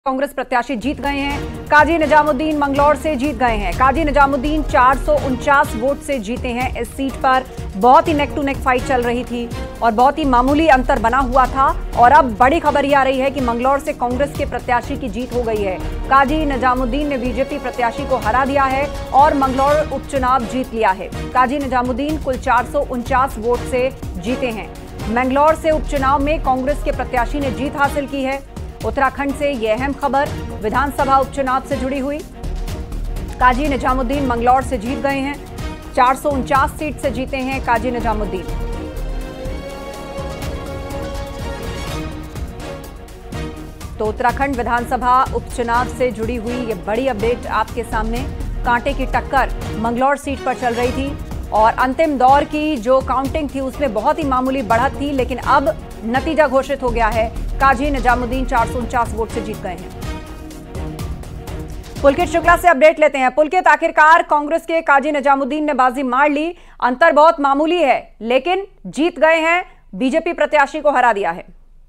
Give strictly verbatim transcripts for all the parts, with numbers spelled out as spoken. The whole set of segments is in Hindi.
कांग्रेस प्रत्याशी जीत गए हैं। काजी निजामुद्दीन मंगलौर से जीत गए हैं। काजी निजामुद्दीन चार सौ उनचास वोट से जीते हैं। इस सीट पर बहुत ही नेक टू नेक फाइट चल रही थी और बहुत ही मामूली अंतर बना हुआ था और अब बड़ी खबर ये आ रही है कि मंगलौर से कांग्रेस के प्रत्याशी की जीत हो गई है। काजी निजामुद्दीन ने बीजेपी प्रत्याशी को हरा दिया है और मंगलौर उपचुनाव जीत लिया है। काजी निजामुद्दीन कुल चार सौ उनचास वोट से जीते हैं। मंगलौर से उपचुनाव में कांग्रेस के प्रत्याशी ने जीत हासिल की है। उत्तराखंड से यह अहम खबर विधानसभा उपचुनाव से जुड़ी हुई। काजी निजामुद्दीन मंगलौर से जीत गए हैं। चार सौ उनचास सीट से जीते हैं काजी निजामुद्दीन। तो उत्तराखंड विधानसभा उपचुनाव से जुड़ी हुई यह बड़ी अपडेट आपके सामने। कांटे की टक्कर मंगलौर सीट पर चल रही थी और अंतिम दौर की जो काउंटिंग थी उसमें बहुत ही मामूली बढ़त थी, लेकिन अब नतीजा घोषित हो गया है। काजी निजामुद्दीन चार सौ उनचास वोट से जीत गए हैं। पुलकित शुक्ला से अपडेट लेते हैं। पुलकित, आखिरकार कांग्रेस के काजी निजामुद्दीन ने बाजी मार ली। अंतर बहुत मामूली है लेकिन जीत गए हैं। बीजेपी प्रत्याशी को हरा दिया है।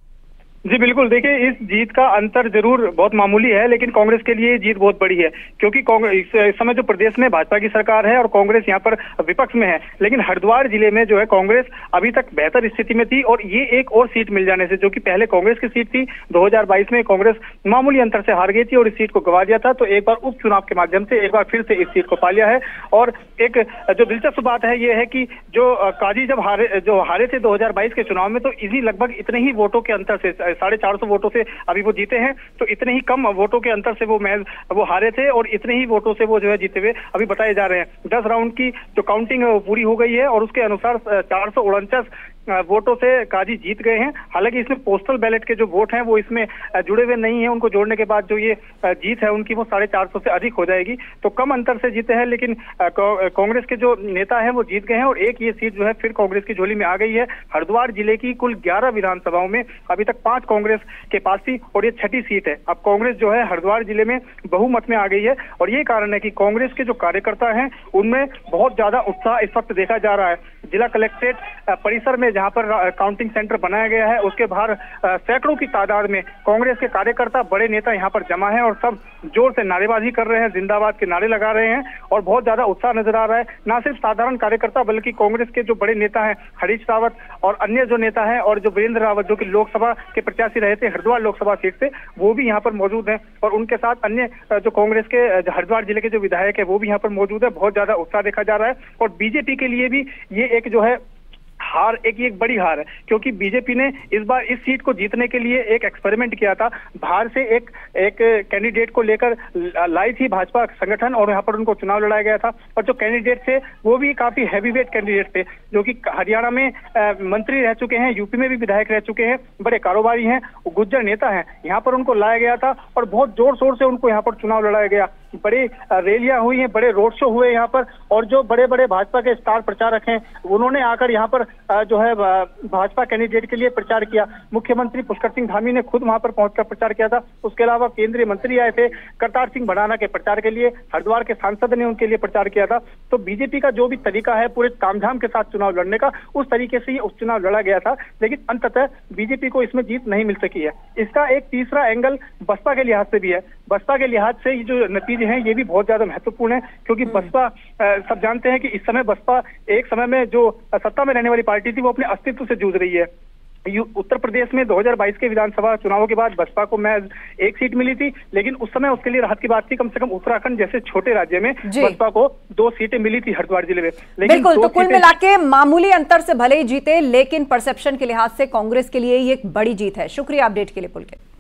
जी बिल्कुल, देखिए इस जीत का अंतर जरूर बहुत मामूली है लेकिन कांग्रेस के लिए जीत बहुत बड़ी है, क्योंकि कांग्रेस इस समय जो प्रदेश में भाजपा की सरकार है और कांग्रेस यहाँ पर विपक्ष में है। लेकिन हरिद्वार जिले में जो है कांग्रेस अभी तक बेहतर स्थिति में थी और ये एक और सीट मिल जाने से, जो कि पहले कांग्रेस की सीट थी, दो हजार बाईस में कांग्रेस मामूली अंतर से हार गई थी और इस सीट को गंवा दिया था, तो एक बार उपचुनाव के माध्यम से एक बार फिर से इस सीट को पा लिया है। और एक जो दिलचस्प बात है ये है कि जो काजी जब हारे जो हारे थे दो हजार बाईस के चुनाव में, तो इसी लगभग इतने ही वोटों के अंतर से, साढ़े चार सौ वोटों से अभी वो जीते हैं। तो इतने ही कम वोटों के अंतर से वो मैच वो हारे थे और इतने ही वोटों से वो जो है जीते हुए अभी बताए जा रहे हैं। दस राउंड की जो काउंटिंग है वो पूरी हो गई है और उसके अनुसार चार सौ उनचास वोटों से काजी जीत गए हैं। हालांकि इसमें पोस्टल बैलेट के जो वोट हैं वो इसमें जुड़े हुए नहीं हैं, उनको जोड़ने के बाद जो ये जीत है उनकी वो साढ़े चार सौ से अधिक हो जाएगी। तो कम अंतर से जीते हैं, लेकिन कांग्रेस के जो नेता हैं वो जीत गए हैं और एक ये सीट जो है फिर कांग्रेस की झोली में आ गई है। हरिद्वार जिले की कुल ग्यारह विधानसभाओं में अभी तक पांच कांग्रेस के पास थी और ये छठी सीट है। अब कांग्रेस जो है हरिद्वार जिले में बहुमत में आ गई है और ये कारण है कि कांग्रेस के जो कार्यकर्ता हैं उनमें बहुत ज्यादा उत्साह इस वक्त देखा जा रहा है। जिला कलेक्ट्रेट परिसर में जहां पर काउंटिंग सेंटर बनाया गया है उसके बाहर सैकड़ों की तादाद में कांग्रेस के कार्यकर्ता, बड़े नेता यहां पर जमा हैं और सब जोर से नारेबाजी कर रहे हैं, जिंदाबाद के नारे लगा रहे हैं और बहुत ज्यादा उत्साह नजर आ रहा है। ना सिर्फ साधारण कार्यकर्ता बल्कि कांग्रेस के जो बड़े नेता हैं हरीश रावत और अन्य जो नेता हैं और जो वीरेंद्र रावत जो कि लोकसभा के प्रत्याशी रहे थे हरिद्वार लोकसभा सीट से, वो भी यहाँ पर मौजूद हैं और उनके साथ अन्य जो कांग्रेस के हरिद्वार जिले के जो विधायक है वो भी यहाँ पर मौजूद है। बहुत ज्यादा उत्साह देखा जा रहा है और बीजेपी के लिए भी ये एक जो है हार, एक एक बड़ी हार है, क्योंकि बीजेपी ने इस बार इस सीट को जीतने के लिए एक एक्सपेरिमेंट किया था। बाहर से एक एक कैंडिडेट को लेकर लाई थी भाजपा संगठन और यहाँ पर उनको चुनाव लड़ाया गया था और जो कैंडिडेट थे वो भी काफी हैवीवेट कैंडिडेट थे, जो कि हरियाणा में आ, मंत्री रह चुके हैं, यूपी में भी विधायक रह चुके हैं, बड़े कारोबारी हैं, गुज्जर नेता हैं। यहाँ पर उनको लाया गया था और बहुत जोर शोर से उनको यहाँ पर चुनाव लड़ाया गया। बड़ी रैलियां हुई हैं, बड़े रोड शो हुए यहाँ पर और जो बड़े बड़े भाजपा के स्टार प्रचारक हैं उन्होंने आकर यहाँ पर जो है भाजपा कैंडिडेट के लिए प्रचार किया। मुख्यमंत्री पुष्कर सिंह धामी ने खुद वहां पर पहुंचकर प्रचार किया था। उसके अलावा केंद्रीय मंत्री आए थे करतार सिंह भड़ाना के प्रचार के लिए, हरिद्वार के सांसद ने उनके लिए प्रचार किया था। तो बीजेपी का जो भी तरीका है पूरे तामझाम के साथ चुनाव लड़ने का, उस तरीके से ये उपचुनाव लड़ा गया था, लेकिन अंततः बीजेपी को इसमें जीत नहीं मिल सकी है। इसका एक तीसरा एंगल बसपा के लिहाज से भी है। बसपा के लिहाज से ये जो नतीजे हैं ये भी बहुत ज्यादा महत्वपूर्ण है, क्योंकि बसपा सब जानते हैं कि इस समय बसपा एक समय में जो सत्ता में रहने वाली पार्टी थी वो अपने अस्तित्व से जूझ रही है। उत्तर प्रदेश में दो हजार बाईस के विधानसभा चुनावों के बाद बसपा को महज एक सीट मिली थी, लेकिन उस समय उसके लिए राहत की बात थी। कम से कम उत्तराखंड जैसे छोटे राज्य में बसपा को दो सीटें मिली थी हरिद्वार जिले में। लेकिन बिल्कुल, तो कुल मिला के मामूली अंतर से भले ही जीते, लेकिन परसेप्शन के लिहाज से कांग्रेस के लिए ये एक बड़ी जीत है। शुक्रिया अपडेट के लिए पुलकित।